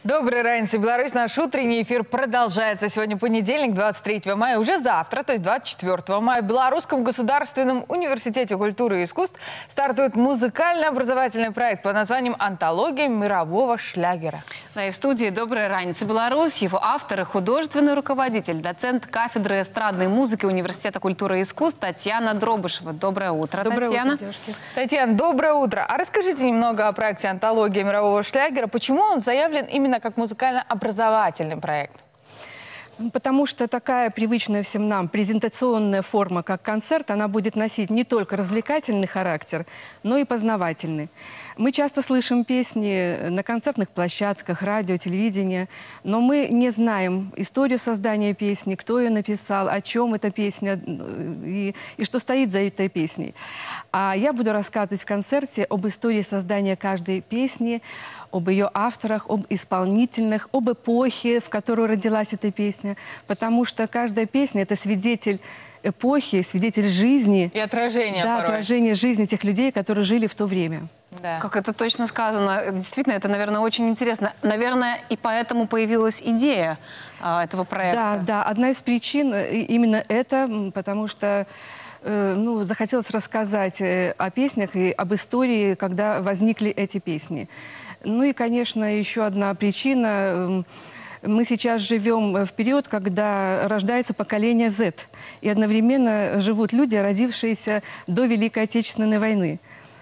Доброй раницы, Беларусь. Наш утренний эфир продолжается. Сегодня понедельник, 23 мая. Уже завтра, то есть 24 мая, в Белорусском государственном университете культуры и искусств стартует музыкально-образовательный проект под названием «Антология мирового шлягера». Да, и в студии «Доброй раницы, Беларусь». Его автор и художественный руководитель, доцент кафедры эстрадной музыки Университета культуры и искусств Татьяна Дробышева. Доброе утро, Татьяна. Доброе утро, девушки. Татьяна, доброе утро. А расскажите немного о проекте «Антология мирового шлягера». Почему он заявлен именно как музыкально-образовательный проект? Потому что такая привычная всем нам презентационная форма, как концерт, она будет носить не только развлекательный характер, но и познавательный. Мы часто слышим песни на концертных площадках, радио, телевидения, но мы не знаем историю создания песни, кто ее написал, о чем эта песня и что стоит за этой песней. А я буду рассказывать в концерте об истории создания каждой песни, об ее авторах, об исполнительных, об эпохе, в которой родилась эта песня. Потому что каждая песня – это свидетель эпохи, свидетель жизни. И отражение порой. Отражение жизни тех людей, которые жили в то время. Да. Как это точно сказано. Действительно, это, наверное, очень интересно. Наверное, и поэтому появилась идея этого проекта. Да, одна из причин именно это, потому что захотелось рассказать о песнях и об истории, когда возникли эти песни. Ну и, конечно, еще одна причина. Мы сейчас живем в период, когда рождается поколение Z. И одновременно живут люди, родившиеся до Великой Отечественной войны.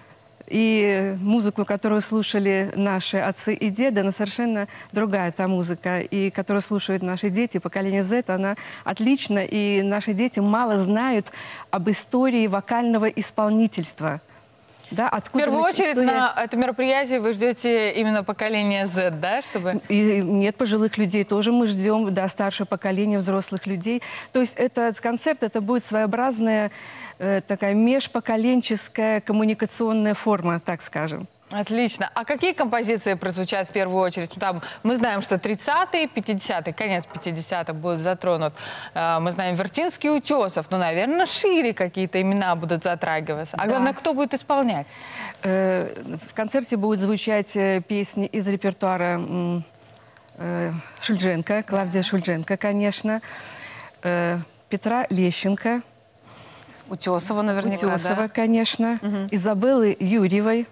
И музыку, которую слушали наши отцы и деды, она совершенно другая, та музыка. И которую слушают наши дети, поколение Z, она отлична. И наши дети мало знают об истории вокального исполнительства. Да, откуда в первую очередь на это мероприятие вы ждете именно поколение Z, да? Чтобы... И нет, пожилых людей тоже мы ждем, да, старшее поколение взрослых людей. То есть этот концерт, это будет своеобразная такая межпоколенческая коммуникационная форма, так скажем. Отлично. А какие композиции прозвучат в первую очередь? Там мы знаем, что 30-е, 50-е, конец 50-х будет затронут. Мы знаем Вертинский, Утесов. Ну, наверное, шире какие-то имена будут затрагиваться. А главное, кто будет исполнять? В концерте будут звучать песни из репертуара Шульженко, Клавдия Шульженко, конечно, Петра Лещенко. Утесова наверняка, Утесова, да? Конечно. Изабеллы Юрьевой.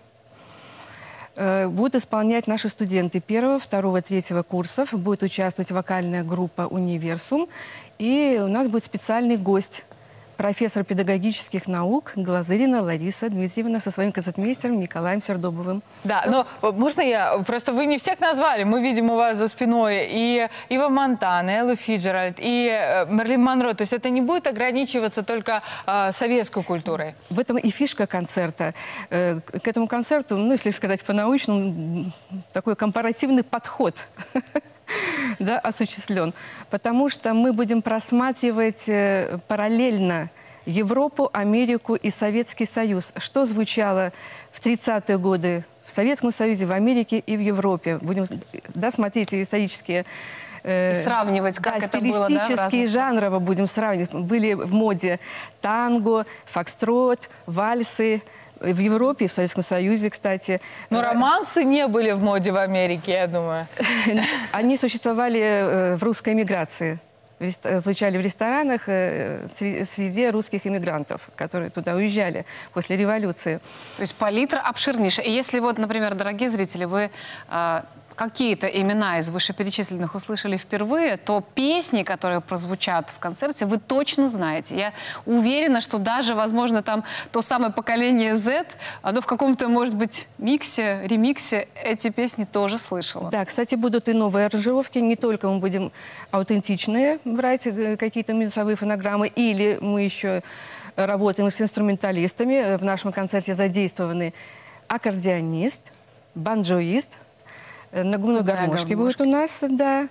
Будут исполнять наши студенты 1-го, 2-го, 3-го курсов. Будет участвовать вокальная группа «Универсум». И у нас будет специальный гость. Профессор педагогических наук Глазырина Лариса Дмитриевна со своим концертмейстером Николаем Сердобовым. Да, но можно я... Просто вы не всех назвали. Мы видим у вас за спиной и Ива Монтана, и Эллу Фиджеральд, и Мерлин Монро. То есть это не будет ограничиваться только советской культурой. В этом и фишка концерта. К этому концерту, если сказать по-научному, такой компаративный подход да, осуществлен, потому что мы будем просматривать параллельно Европу, Америку и Советский Союз. Что звучало в 30-е годы в Советском Союзе, в Америке и в Европе. Будем смотреть исторические... И сравнивать, как это было, да, стилистические жанры будем сравнивать. Были в моде танго, фокстрот, вальсы. В Европе, в Советском Союзе, кстати. Но романсы не были в моде в Америке, я думаю. Они существовали в русской эмиграции. Звучали в ресторанах среди русских эмигрантов, которые туда уезжали после революции. То есть палитра обширнейшая. И если вот, например, дорогие зрители, вы... какие-то имена из вышеперечисленных услышали впервые, то песни, которые прозвучат в концерте, вы точно знаете. Я уверена, что даже, возможно, там то самое поколение Z, оно в каком-то, может быть, миксе, ремиксе эти песни тоже слышало. Да, кстати, будут и новые аранжировки. Не только мы будем аутентичные брать какие-то минусовые фонограммы, или мы еще работаем с инструменталистами. В нашем концерте задействованы аккордеонист, банджоист, на губной гармошке будет у нас, да,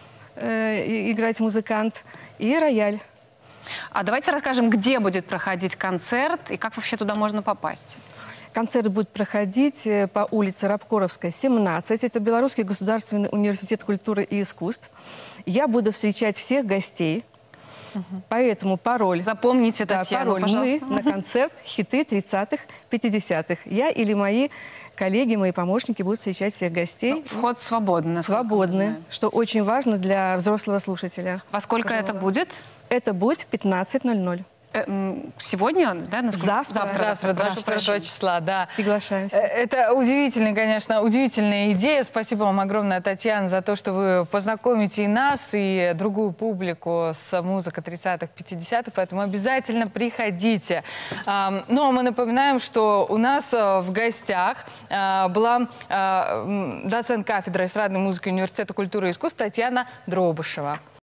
играть музыкант, и рояль. А давайте расскажем, где будет проходить концерт и как вообще туда можно попасть. Концерт будет проходить по улице Рабкоровская, 17. Это Белорусский государственный университет культуры и искусств. Я буду встречать всех гостей. Поэтому пароль... Запомните, Татьяна, пароль. Мы на концерт хиты 30-х, 50-х. Я или мои коллеги, мои помощники будут встречать всех гостей. Вход свободный, насколько мы Свободны, знаем. что очень важно для взрослого слушателя. Во сколько это будет? Это будет в 15:00. Сегодня, да? Завтра, 24 числа, да. Приглашаемся. Это удивительная, конечно, удивительная идея. Спасибо вам огромное, Татьяна, за то, что вы познакомите и нас, и другую публику с музыкой 30-х, 50-х, поэтому обязательно приходите. Ну, а мы напоминаем, что у нас в гостях была доцент кафедры эстрадной музыки Университета культуры и искусств Татьяна Дробышева.